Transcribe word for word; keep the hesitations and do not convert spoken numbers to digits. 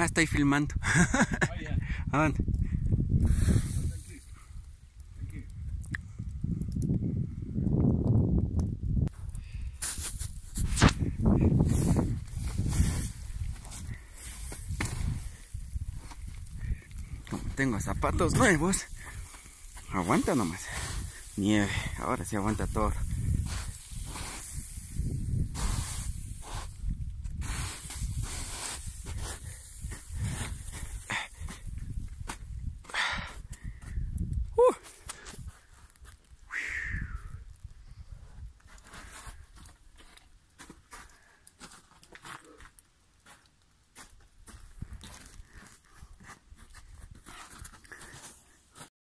estoy filmando. ¿A dónde? Como tengo zapatos nuevos, aguanta nomás. Nieve, ahora sí aguanta todo.